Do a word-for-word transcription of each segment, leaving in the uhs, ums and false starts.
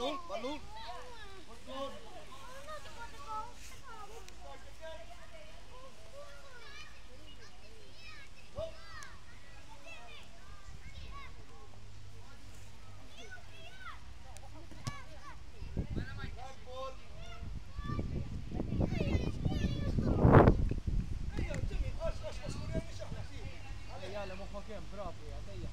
ballo, ballo. Good. Jalla moħħok hemm propri, għadejja.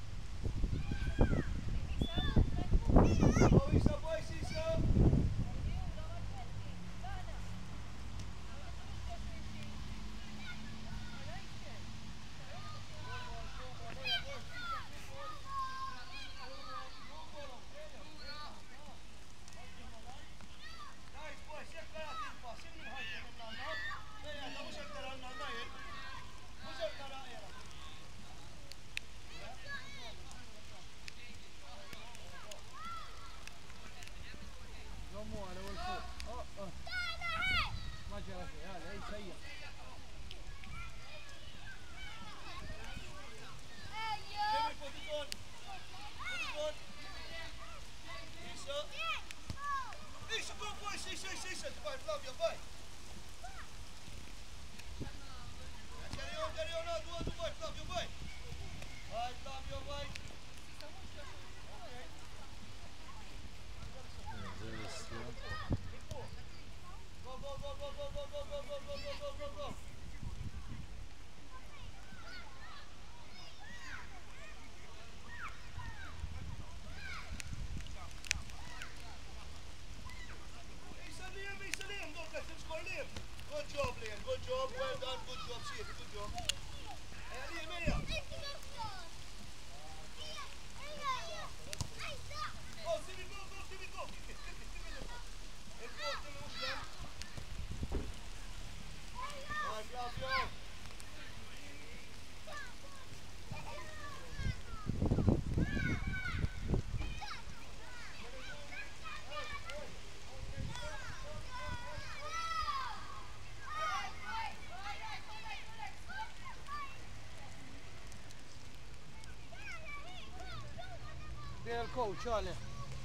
Del coach, Ale.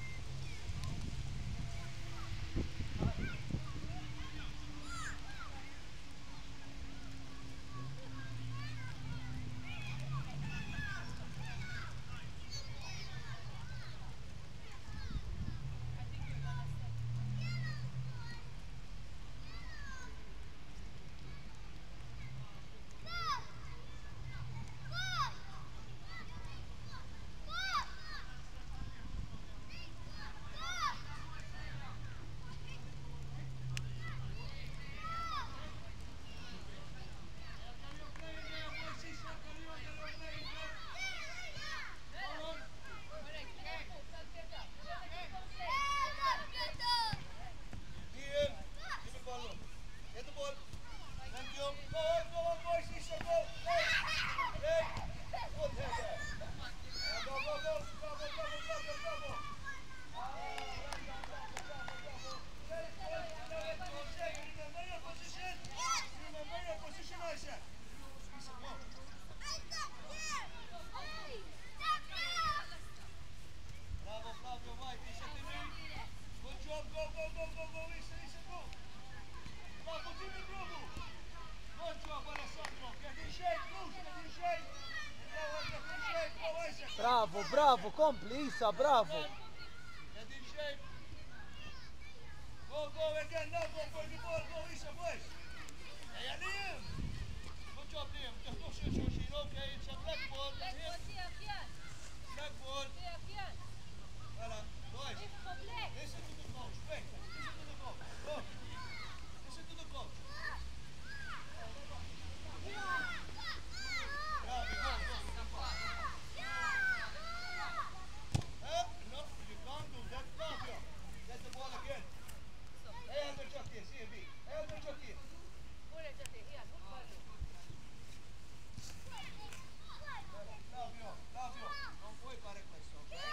Bravo, bravo, compli, Isa, bravo. Get in shape. Go, go again, now go for the ball, go Isa, boys. Hey, Liam. Good job, Liam. Just don't shoot, shoot, shoot. Okay, it's a black ball. Black ball. Voilà, boys. Listen to the coach. Wait, listen to the coach. Go. Listen to the coach. Bravo, go, go. No, you can't do that. Flavio, get the ball again. Hey, Elder Chucky, C B. Hey, Elder Chucky. Flavio, Flavio, non puoi fare questo, ok?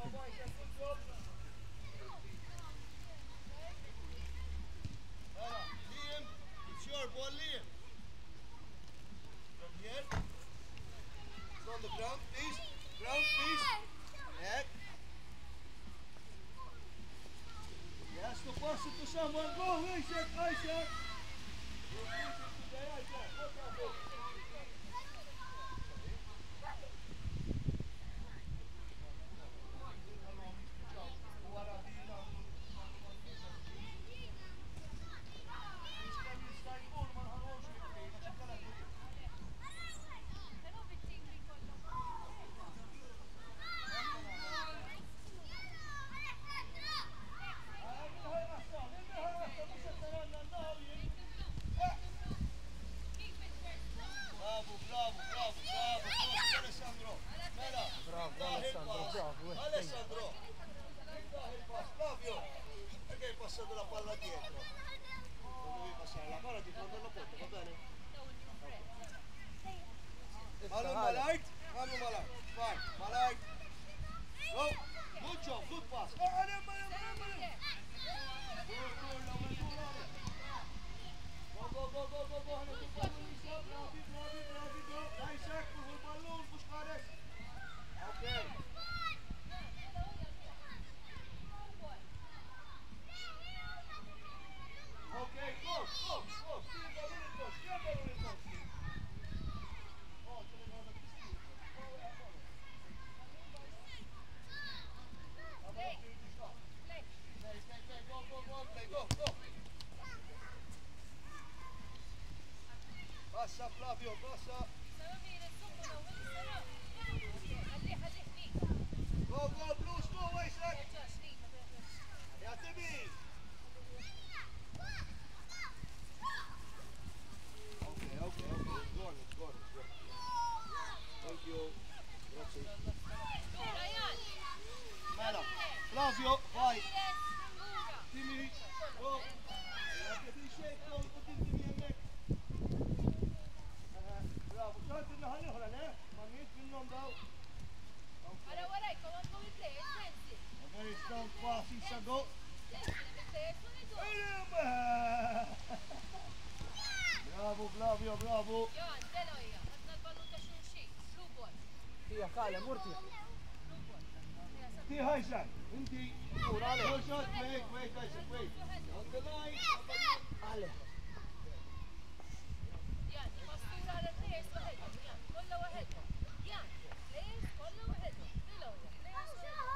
Liam, it's your ball, Liam. From here. From the ground, please. Ground, please. Back. Yes, to pass it to someone. Go, Isaac, Isaac. Go, Isaac, today, Isaac. Go, go, go. Passa Flavio, passa. Go, go, Blues, go, Isaac. Ja, Timmy. Okay, okay, okay. It's gone, it's gone, it's gone. Thank you. Grazie. Mela, Flavio, vai. Timmy, go. Bravo, ċart il-naħal uħra, ne? Ma miet minnom daw. Għara warajkom għandkom il-plejers, Nancy. A very strong pass, Isa, go. Bravo, Flavio, bravo. Jan, Deloja, għadna l-ballun ta' xurxin. Blue ball. Tija, kale, murti. Blue ball. Ti, Isaac, inti. Go shot, wait, wait, Isaac, wait. On the line. Ale. Jan, mastura għal-plejers waħedhom. Jan, kolla waħedhom. Jan, plejers kolla waħedhom. Deloja, plejers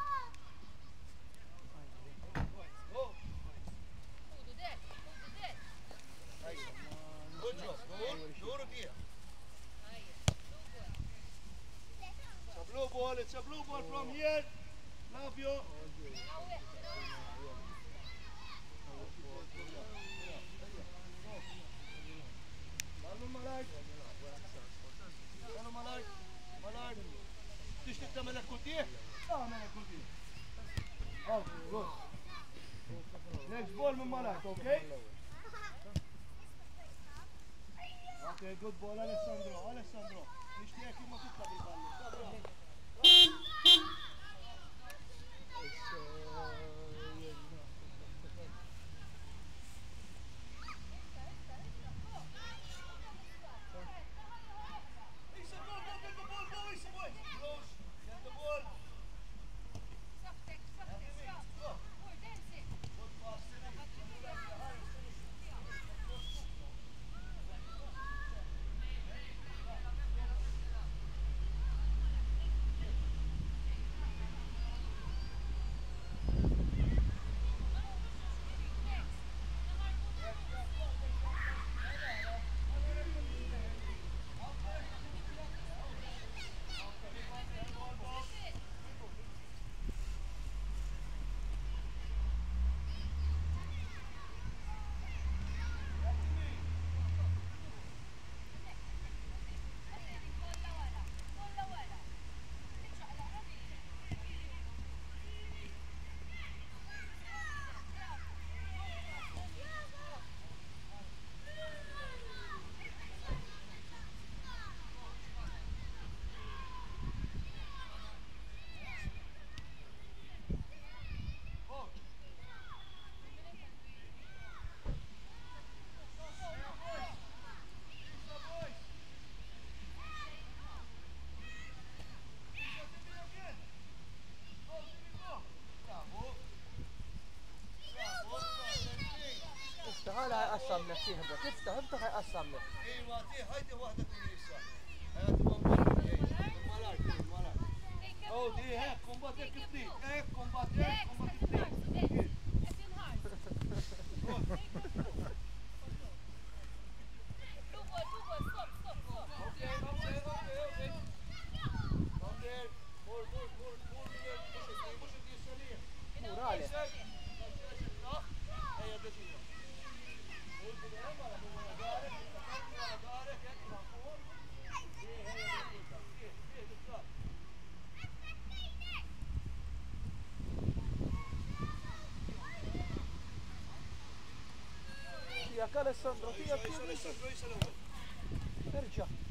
waħedhom. Go. Kudu dek, kudu dek. Good job, good. Duro dia. Ajja, blue ball. It's a blue ball, it's a blue ball from here. Flavio. Għawek, Mallu malaj. Mallu malaj. Malaj. Tixtieq tagħmel il-kultieh? Tagħmel il-kultieh. Oh, good. Next ball minn malaj, okay? Okay, good ball, Alessandro, Alessandro. Nixtieq imma titla' bil-balli. Isa, go, go, get the ball, go, Isa, boy. Close, get the ball. Saħtek, saħtek, saħtek. Or dancing. Good pass, Timmy. تهبط افتح افتح هيقسم لك. ايوه تي هاي واحدة كويسة. هات المالك المالك. Oh, die hek, combat ik het niet. Hek, combat ik, combat ik niet. Oké, oké, oké, oké. Dan weer, mooi, mooi, mooi, mooi, moest het niet, moest het niet installeren. Murale. Hey, dat is hier. Goed, goed, helemaal. Dan moeten we naar daar, naar daar, kijk, naar voor. Hier, hier, hier, hier, dit gaat. Tiegħek Alessandro, tiegħek Alessandro, tiegħek. Alessandro, Irġa'.